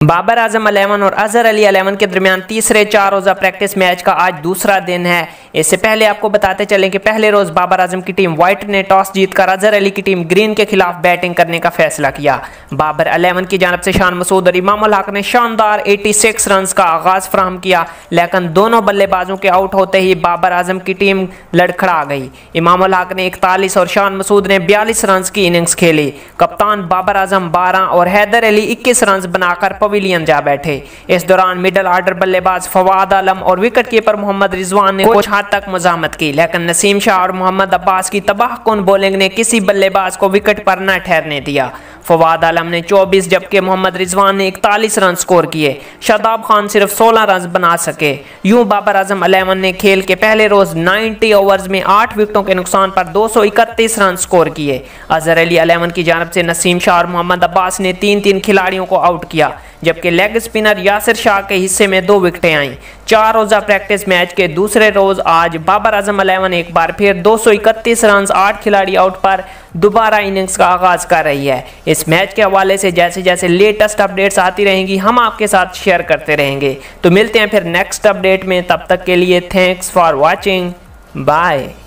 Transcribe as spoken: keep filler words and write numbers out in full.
Babar Azam eleven और Azhar Ali eleven के दरमियान तीसरे चार रोज़ा प्रैक्टिस मैच का आज दूसरा दिन है। इससे पहले आपको बताते चलें कि पहले रोज बाबर आजम की टीम व्हाइट ने टॉस जीतकर अजहर अली की टीम ग्रीन के खिलाफ बैटिंग करने का फैसला किया। बाबर इलेवन की जानब से शान मसूद और इमामुल हक ने शानदार छियासी रन का आगाज फराहम किया, लेकिन दोनों बल्लेबाजों के आउट होते ही बाबर आजम की टीम लड़खड़ा गई। इमामुल हक ने इकतालीस और शान मसूद ने बयालीस रन की इनिंग्स खेली। कप्तान बाबर आजम बारह और हैदर अली इक्कीस रन बनाकर पवेलियन जा बैठे। इस दौरान मिडल आर्डर बल्लेबाज फवाद आलम और विकेट कीपर मोहम्मद रिजवान ने कुछ हद तक मजामत की, लेकिन नसीम शाह और मोहम्मद अब्बास की तबाहकुन बॉलिंग ने किसी बल्लेबाज को विकेट पर न ठहरने दिया। फवाद आलम ने चौबीस जबकि मोहम्मद रिजवान ने इकतालीस रन स्कोर किए। शादाब खान सिर्फ सोलह रन बना सके। यूं बाबर आजम इलेवन ने खेल के पहले रोज नब्बे ओवर्स में आठ विकेटों के नुकसान पर दो सौ इकतीस रन स्कोर किए। अजहर अली इलेवन की जानब से नसीम शाह और मोहम्मद अब्बास ने तीन तीन खिलाड़ियों को आउट किया, जबकि लेग स्पिनर यासिर शाह के हिस्से में दो विकेटें आईं। चार रोजा प्रैक्टिस मैच के दूसरे रोज आज बाबर आजम इलेवन एक बार फिर दो सौ इकतीस रन आठ खिलाड़ी आउट पर दोबारा इनिंग्स का आगाज कर रही है। इस मैच के हवाले से जैसे जैसे लेटेस्ट अपडेट्स आती रहेंगी हम आपके साथ शेयर करते रहेंगे। तो मिलते हैं फिर नेक्स्ट अपडेट में, तब तक के लिए थैंक्स फॉर वॉचिंग, बाय।